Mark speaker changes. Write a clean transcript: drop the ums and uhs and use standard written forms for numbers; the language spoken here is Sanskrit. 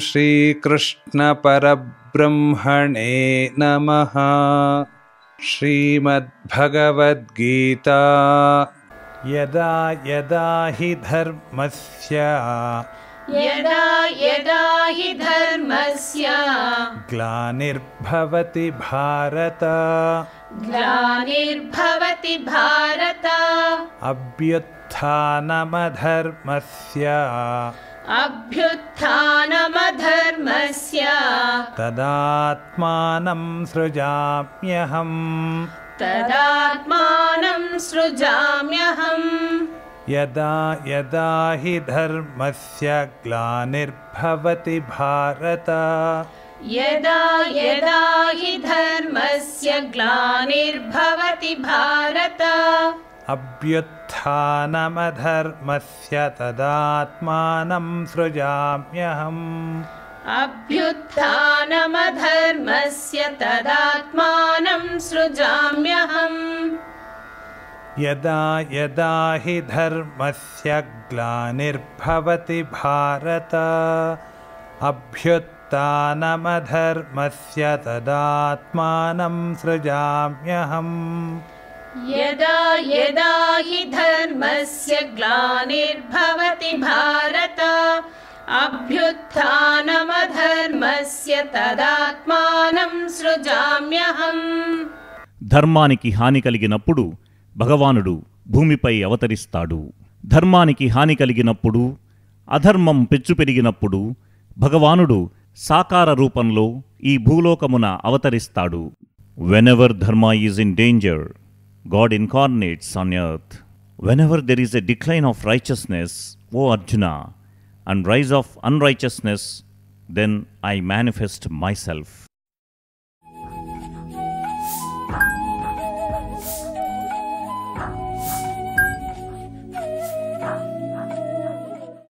Speaker 1: श्रीकृष्णपरब्रह्मणे नमः। श्रीमद्भगवद्गीता। यदा यदा हि धर्मस्य ग्लानिर्भवति भारत अभ्युत्थानमधर्मस्य तदात्मानं सृजाम्यहम्। यदा यदा हि धर्मस्य ग्लानिर्भवति भारत अभ्युत्थानमधर्मस्य तदात्मानं सृजाम्यहम्। यदा यदा हि धर्मस्य ग्लानिर्भवति भारत अभ्युत्थानमधर्मस्य तदात्मानं सृजाम्यहम्।
Speaker 2: यदा यदा हि धर्मस्य ग्लानिर्भवति भारत अभ्युत्थानमधर्मस्य तदात्मानं सृजाम्यहम्।
Speaker 3: ధర్మానికి హాని కలిగినప్పుడు భగవానుడు భూమిపై అవతరిస్తాడు. ధర్మానికి హాని కలిగినప్పుడు, అధర్మం పెచ్చుపెరిగినప్పుడు భగవానుడు సాకార రూపంలో ఈ భూలోకమున అవతరిస్తాడు. Whenever dharma is in danger, God incarnates on earth. Whenever there is a decline of righteousness, O Arjuna, and rise of unrighteousness, then I manifest myself.